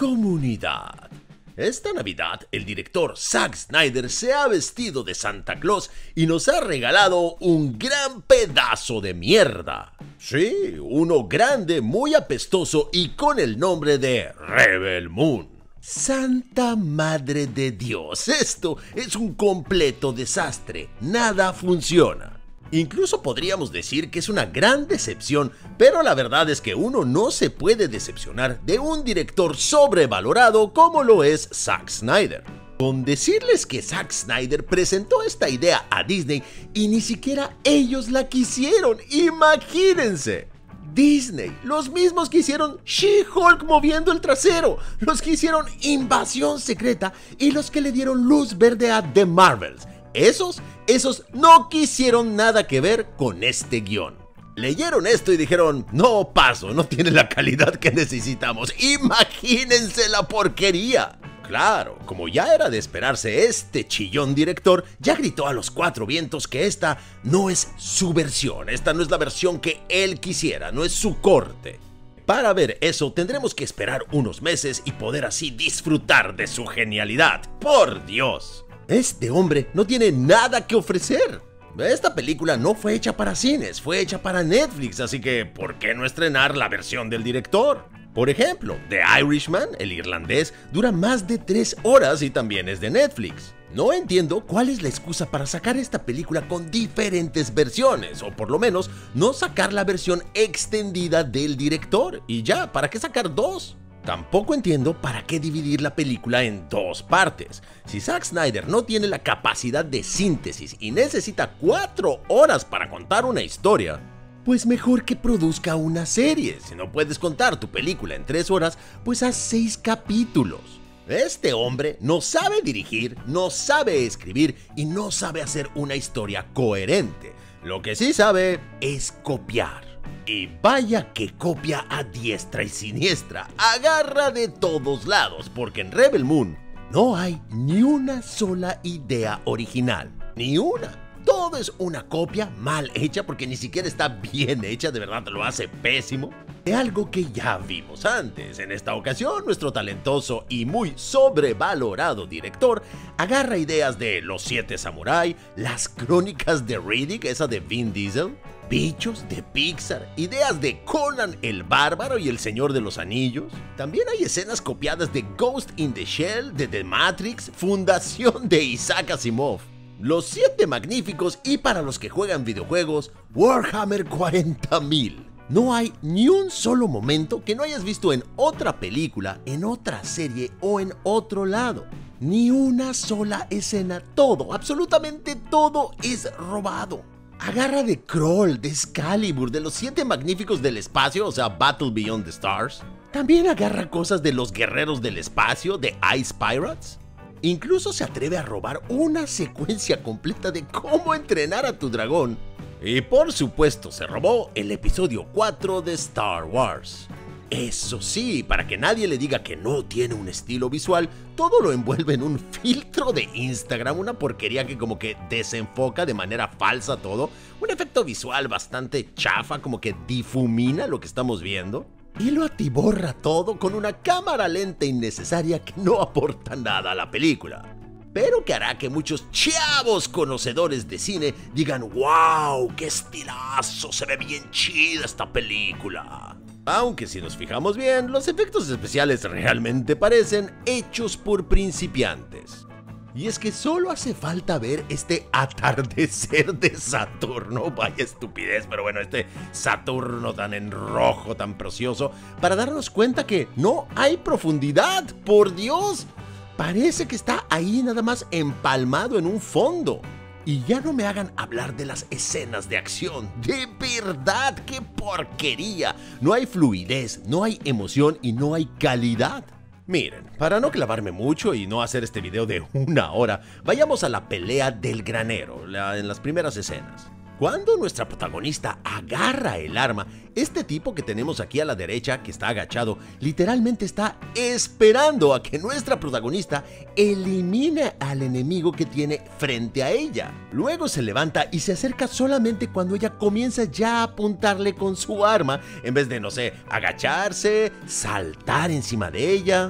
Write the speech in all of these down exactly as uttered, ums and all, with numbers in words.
Comunidad. Esta Navidad, el director Zack Snyder se ha vestido de Santa Claus y nos ha regalado un gran pedazo de mierda. Sí, uno grande, muy apestoso y con el nombre de Rebel Moon. Santa Madre de Dios, esto es un completo desastre, nada funciona. Incluso podríamos decir que es una gran decepción, pero la verdad es que uno no se puede decepcionar de un director sobrevalorado como lo es Zack Snyder. Con decirles que Zack Snyder presentó esta idea a Disney y ni siquiera ellos la quisieron, imagínense. Disney, los mismos que hicieron She-Hulk moviendo el trasero, los que hicieron Invasión Secreta y los que le dieron luz verde a The Marvels. Esos, esos no quisieron nada que ver con este guión. Leyeron esto y dijeron, no paso, no tiene la calidad que necesitamos. Imagínense la porquería. Claro, como ya era de esperarse, este chillón director ya gritó a los cuatro vientos que esta no es su versión, esta no es la versión que él quisiera, no es su corte. Para ver eso tendremos que esperar unos meses y poder así disfrutar de su genialidad. ¡Por Dios! Este hombre no tiene nada que ofrecer. Esta película no fue hecha para cines, fue hecha para Netflix, así que ¿por qué no estrenar la versión del director? Por ejemplo, The Irishman, el irlandés, dura más de tres horas y también es de Netflix. No entiendo cuál es la excusa para sacar esta película con diferentes versiones, o por lo menos no sacar la versión extendida del director, y ya, ¿para qué sacar dos? Tampoco entiendo para qué dividir la película en dos partes. Si Zack Snyder no tiene la capacidad de síntesis y necesita cuatro horas para contar una historia, pues mejor que produzca una serie. Si no puedes contar tu película en tres horas, pues haz seis capítulos. Este hombre no sabe dirigir, no sabe escribir y no sabe hacer una historia coherente. Lo que sí sabe es copiar. Y vaya que copia a diestra y siniestra, agarra de todos lados, porque en Rebel Moon no hay ni una sola idea original, ni una. Todo es una copia mal hecha, porque ni siquiera está bien hecha, de verdad lo hace pésimo, de algo que ya vimos antes. En esta ocasión, nuestro talentoso y muy sobrevalorado director agarra ideas de Los Siete Samurai, Las Crónicas de Riddick, esa de Vin Diesel, Bichos de Pixar, ideas de Conan el Bárbaro y El Señor de los Anillos. También hay escenas copiadas de Ghost in the Shell, de The Matrix, Fundación de Isaac Asimov, Los Siete Magníficos y, para los que juegan videojuegos, Warhammer cuarenta mil. No hay ni un solo momento que no hayas visto en otra película, en otra serie o en otro lado. Ni una sola escena, todo, absolutamente todo es robado. Agarra de Kroll, de Excalibur, de Los Siete Magníficos del Espacio, o sea, Battle Beyond the Stars. También agarra cosas de Los Guerreros del Espacio, de Ice Pirates. Incluso se atreve a robar una secuencia completa de cómo entrenar a tu dragón. Y por supuesto se robó el episodio cuatro de Star Wars. Eso sí, para que nadie le diga que no tiene un estilo visual, todo lo envuelve en un filtro de Instagram, una porquería que como que desenfoca de manera falsa todo, un efecto visual bastante chafa, como que difumina lo que estamos viendo, y lo atiborra todo con una cámara lenta innecesaria que no aporta nada a la película, pero que hará que muchos chavos conocedores de cine digan ¡wow! ¡Qué estilazo! Se ve bien chida esta película. Aunque si nos fijamos bien, los efectos especiales realmente parecen hechos por principiantes. Y es que solo hace falta ver este atardecer de Saturno, vaya estupidez, pero bueno, este Saturno tan en rojo, tan precioso, para darnos cuenta que no hay profundidad, por Dios. Parece que está ahí nada más empalmado en un fondo. Y ya no me hagan hablar de las escenas de acción. De verdad, qué porquería. No hay fluidez, no hay emoción y no hay calidad. Miren, para no clavarme mucho y no hacer este video de una hora, vayamos a la pelea del granero, la, en las primeras escenas. Cuando nuestra protagonista agarra el arma, este tipo que tenemos aquí a la derecha, que está agachado, literalmente está esperando a que nuestra protagonista elimine al enemigo que tiene frente a ella. Luego se levanta y se acerca solamente cuando ella comienza ya a apuntarle con su arma, en vez de, no sé, agacharse, saltar encima de ella.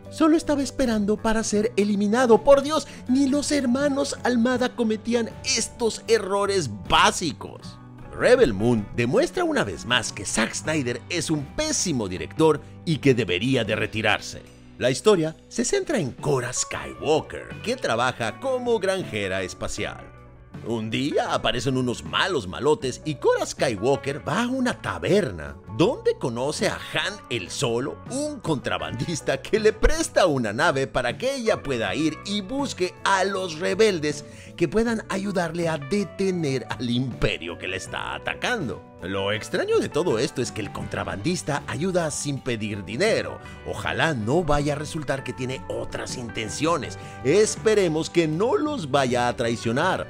Solo estaba esperando para ser eliminado. Por Dios, ni los hermanos Almada cometían estos errores básicos. Rebel Moon demuestra una vez más que Zack Snyder es un pésimo director y que debería de retirarse. La historia se centra en Cora Skywalker, que trabaja como granjera espacial. Un día aparecen unos malos malotes y Cora Skywalker va a una taberna donde conoce a Han el Solo, un contrabandista que le presta una nave para que ella pueda ir y busque a los rebeldes que puedan ayudarle a detener al imperio que le está atacando. Lo extraño de todo esto es que el contrabandista ayuda sin pedir dinero. Ojalá no vaya a resultar que tiene otras intenciones. Esperemos que no los vaya a traicionar.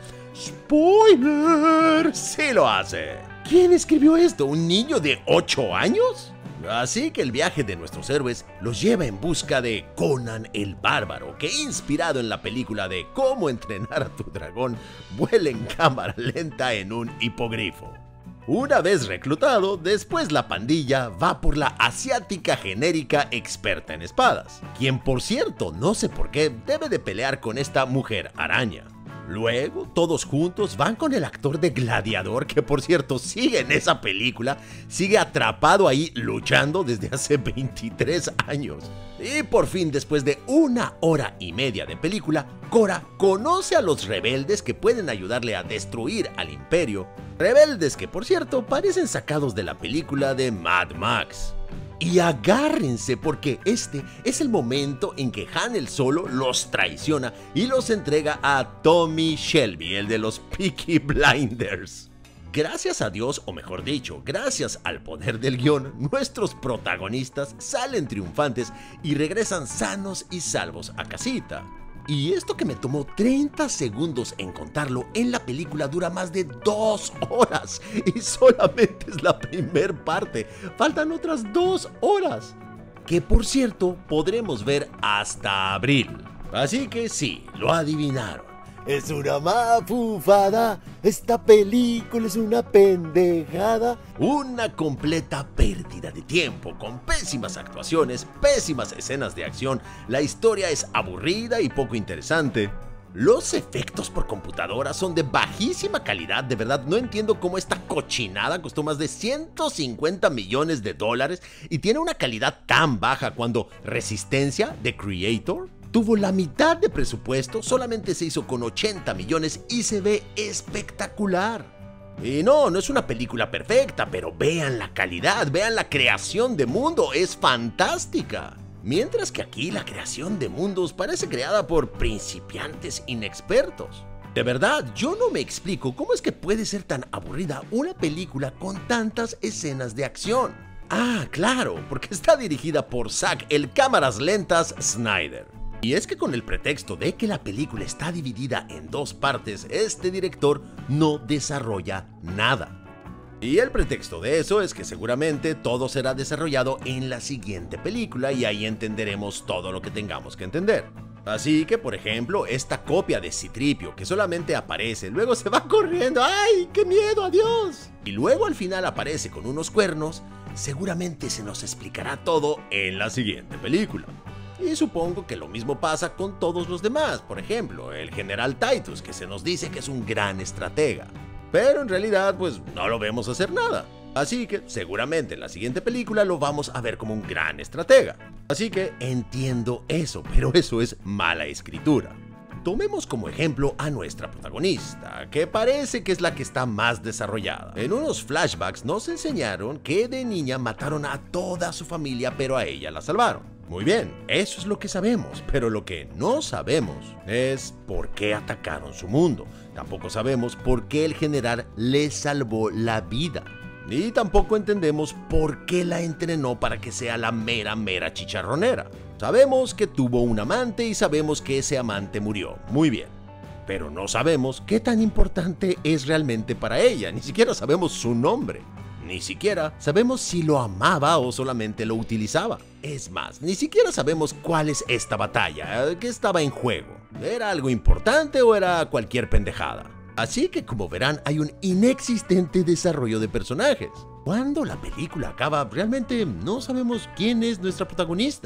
¡Spoiler! ¡Sí lo hace! ¿Quién escribió esto? ¿Un niño de ocho años? Así que el viaje de nuestros héroes los lleva en busca de Conan el Bárbaro, que inspirado en la película de Cómo entrenar a tu dragón, vuela en cámara lenta en un hipogrifo. Una vez reclutado, después la pandilla va por la asiática genérica experta en espadas, quien por cierto, no sé por qué, debe de pelear con esta mujer araña. Luego, todos juntos van con el actor de Gladiador, que por cierto sigue en esa película, sigue atrapado ahí luchando desde hace veintitrés años. Y por fin, después de una hora y media de película, Cora conoce a los rebeldes que pueden ayudarle a destruir al imperio. Rebeldes que por cierto parecen sacados de la película de Mad Max. Y agárrense porque este es el momento en que Han el Solo los traiciona y los entrega a Tommy Shelby, el de los Peaky Blinders. Gracias a Dios, o mejor dicho, gracias al poder del guión, nuestros protagonistas salen triunfantes y regresan sanos y salvos a casita. Y esto que me tomó treinta segundos en contarlo, en la película dura más de dos horas. Y solamente es la primer parte. Faltan otras dos horas. Que por cierto, podremos ver hasta abril. Así que sí, lo adivinaron. Es una mafufada, esta película es una pendejada. Una completa pérdida de tiempo, con pésimas actuaciones, pésimas escenas de acción, la historia es aburrida y poco interesante. Los efectos por computadora son de bajísima calidad, de verdad no entiendo cómo esta cochinada costó más de ciento cincuenta millones de dólares y tiene una calidad tan baja cuando Resistencia, de Creator, tuvo la mitad de presupuesto, solamente se hizo con ochenta millones y se ve espectacular. Y no, no es una película perfecta, pero vean la calidad, vean la creación de mundo, es fantástica. Mientras que aquí la creación de mundos parece creada por principiantes inexpertos. De verdad, yo no me explico cómo es que puede ser tan aburrida una película con tantas escenas de acción. Ah, claro, porque está dirigida por Zack el cámaras lentas Snyder. Y es que con el pretexto de que la película está dividida en dos partes, este director no desarrolla nada. Y el pretexto de eso es que seguramente todo será desarrollado en la siguiente película y ahí entenderemos todo lo que tengamos que entender. Así que, por ejemplo, esta copia de C-3PO que solamente aparece, luego se va corriendo, ¡ay, qué miedo, adiós! Y luego al final aparece con unos cuernos, seguramente se nos explicará todo en la siguiente película. Y supongo que lo mismo pasa con todos los demás, por ejemplo, el General Titus, que se nos dice que es un gran estratega. Pero en realidad, pues no lo vemos hacer nada. Así que seguramente en la siguiente película lo vamos a ver como un gran estratega. Así que entiendo eso, pero eso es mala escritura. Tomemos como ejemplo a nuestra protagonista, que parece que es la que está más desarrollada. En unos flashbacks nos enseñaron que de niña mataron a toda su familia, pero a ella la salvaron. Muy bien, eso es lo que sabemos, pero lo que no sabemos es por qué atacaron su mundo. Tampoco sabemos por qué el general le salvó la vida. Y tampoco entendemos por qué la entrenó para que sea la mera mera chicharronera. Sabemos que tuvo un amante y sabemos que ese amante murió. Muy bien. Pero no sabemos qué tan importante es realmente para ella. Ni siquiera sabemos su nombre. Ni siquiera sabemos si lo amaba o solamente lo utilizaba. Es más, ni siquiera sabemos cuál es esta batalla, qué estaba en juego. ¿Era algo importante o era cualquier pendejada? Así que como verán, hay un inexistente desarrollo de personajes. Cuando la película acaba, realmente no sabemos quién es nuestra protagonista.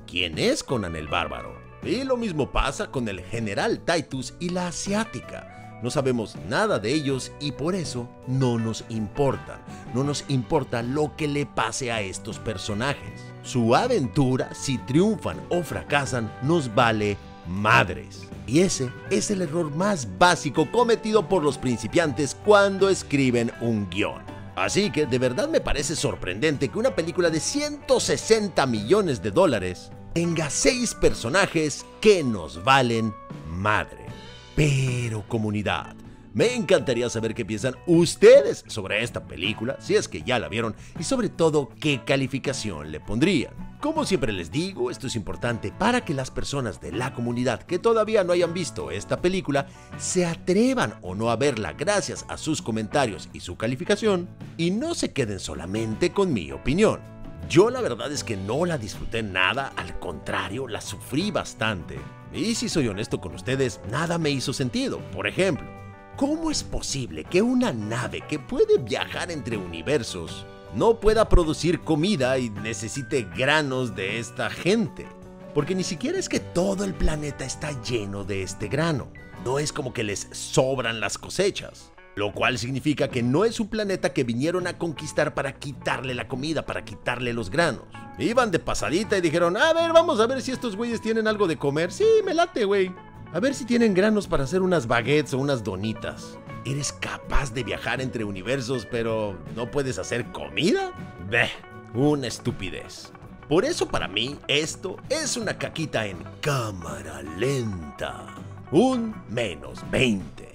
quién es Conan el Bárbaro. Y lo mismo pasa con el general Titus y la asiática. No sabemos nada de ellos y por eso no nos importan. No nos importa lo que le pase a estos personajes. Su aventura, si triunfan o fracasan, nos vale madres. Y ese es el error más básico cometido por los principiantes cuando escriben un guión. Así que de verdad me parece sorprendente que una película de ciento sesenta millones de dólares tenga seis personajes que nos valen madre. Pero comunidad, me encantaría saber qué piensan ustedes sobre esta película, si es que ya la vieron, y sobre todo qué calificación le pondrían. Como siempre les digo, esto es importante para que las personas de la comunidad que todavía no hayan visto esta película se atrevan o no a verla gracias a sus comentarios y su calificación, y no se queden solamente con mi opinión. Yo la verdad es que no la disfruté nada, al contrario, la sufrí bastante. Y si soy honesto con ustedes, nada me hizo sentido. Por ejemplo, ¿cómo es posible que una nave que puede viajar entre universos no pueda producir comida y necesite granos de esta gente? Porque ni siquiera es que todo el planeta está lleno de este grano. No es como que les sobran las cosechas. Lo cual significa que no es un planeta que vinieron a conquistar para quitarle la comida, para quitarle los granos. Iban de pasadita y dijeron, a ver, vamos a ver si estos güeyes tienen algo de comer. Sí, me late, güey. A ver si tienen granos para hacer unas baguettes o unas donitas. ¿Eres capaz de viajar entre universos, pero no puedes hacer comida? Beh, una estupidez. Por eso para mí esto es una caquita en cámara lenta. Un menos veinte.